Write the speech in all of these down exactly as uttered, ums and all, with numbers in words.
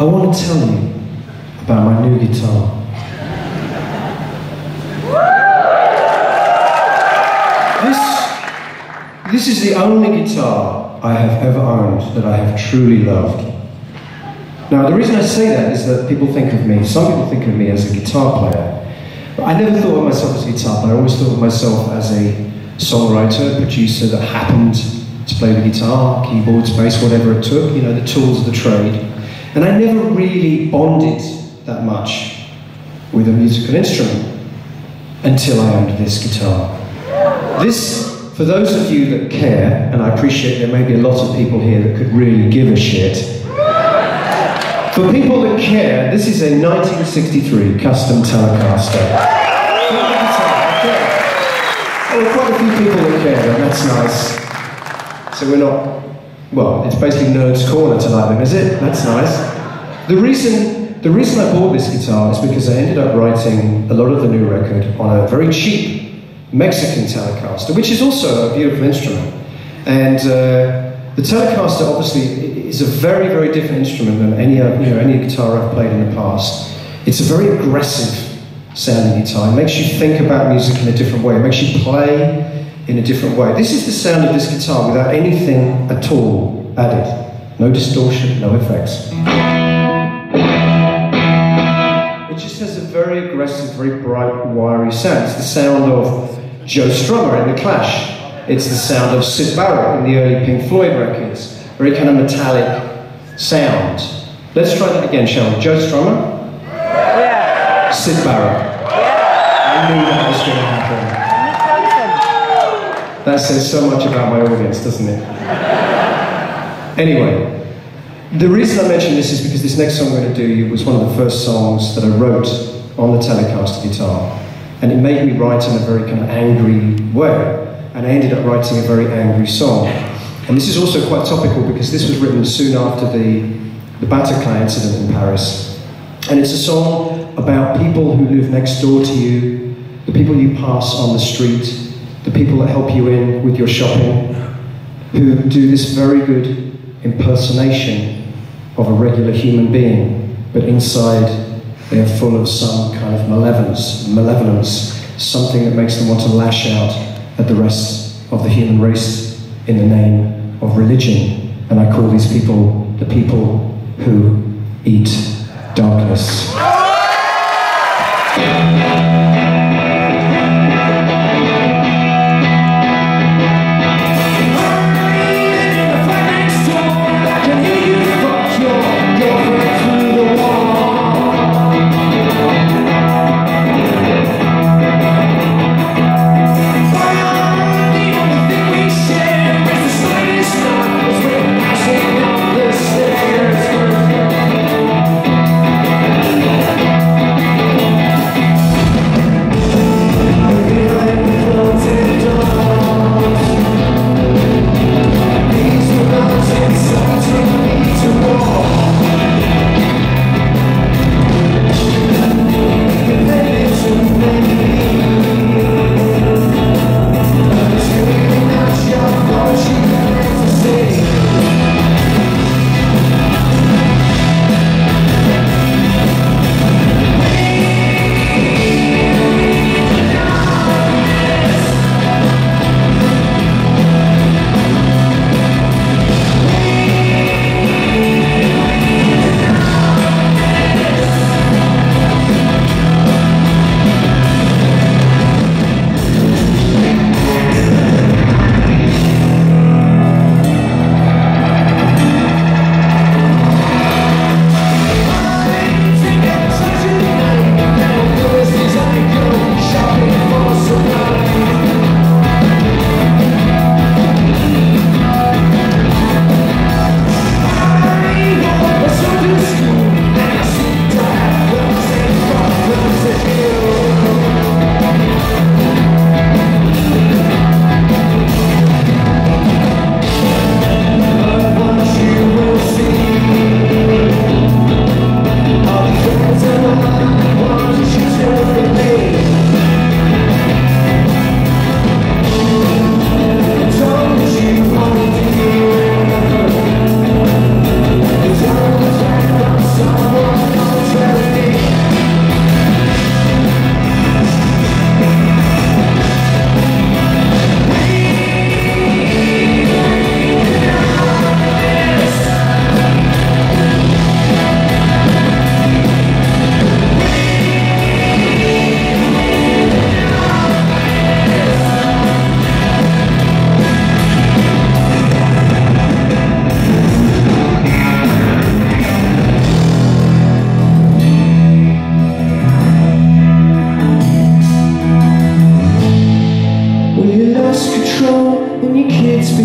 I want to tell you about my new guitar. This, this is the only guitar I have ever owned that I have truly loved. Now, the reason I say that is that people think of me, some people think of me as a guitar player. But I never thought of myself as a guitar player. I always thought of myself as a songwriter, producer that happened to play the guitar, keyboards, bass, whatever it took, you know, the tools of the trade. And I never really bonded that much with a musical instrument until I owned this guitar. This, for those of you that care, and I appreciate there may be a lot of people here that could really give a shit, for people that care, this is a nineteen sixty-three custom Telecaster. Oh, quite a few people that care, and that's nice. So we're not, well, it's basically Nerd's Corner tonight then, is it? That's nice. The reason, the reason I bought this guitar is because I ended up writing a lot of the new record on a very cheap Mexican Telecaster, which is also a beautiful instrument. And uh, the Telecaster obviously is a very, very different instrument than any, you know, any guitar I've played in the past. It's a very aggressive sounding guitar. It makes you think about music in a different way. It makes you play in a different way. This is the sound of this guitar without anything at all added. No distortion, no effects. It just has a very aggressive, very bright, wiry sound. It's the sound of Joe Strummer in The Clash. It's the sound of Syd Barrett in the early Pink Floyd records. Very kind of metallic sound. Let's try that again, shall we? Joe Strummer? Yeah. Syd Barrett? Yeah. I knew that was going to happen. That says so much about my audience, doesn't it? Anyway, the reason I mention this is because this next song I'm going to do was one of the first songs that I wrote on the Telecaster guitar. And it made me write in a very kind of angry way. And I ended up writing a very angry song. And this is also quite topical because this was written soon after the, the Bataclan incident in Paris. And it's a song about people who live next door to you, the people you pass on the street, the people that help you in with your shopping, who do this very good impersonation of a regular human being, but inside they are full of some kind of malevolence, malevolence, something that makes them want to lash out at the rest of the human race in the name of religion. And I call these people the people who eat darkness.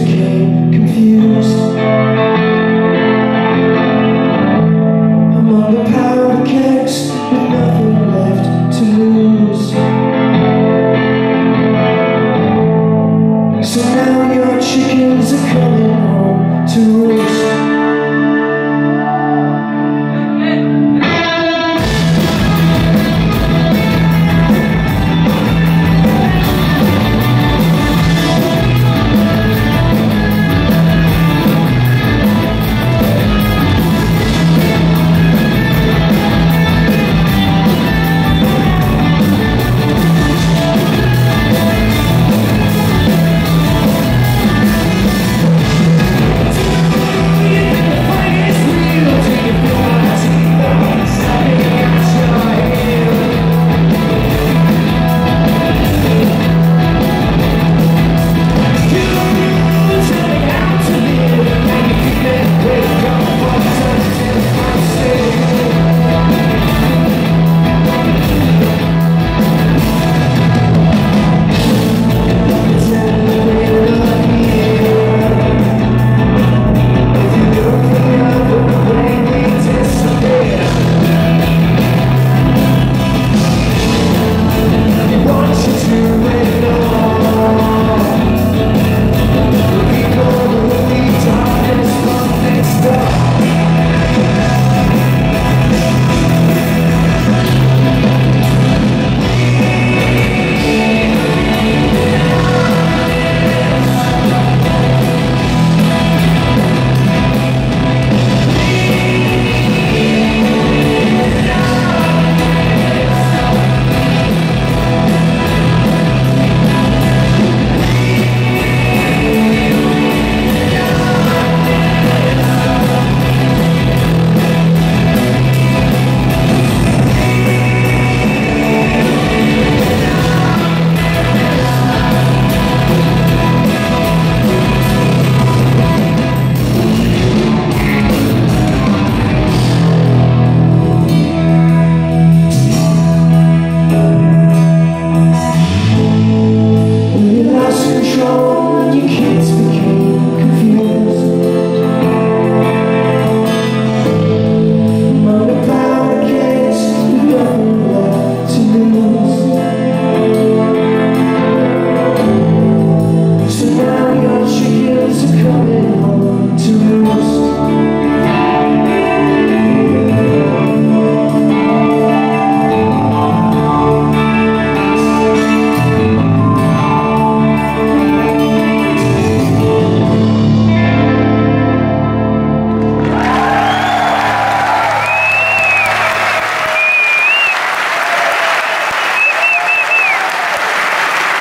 became confused.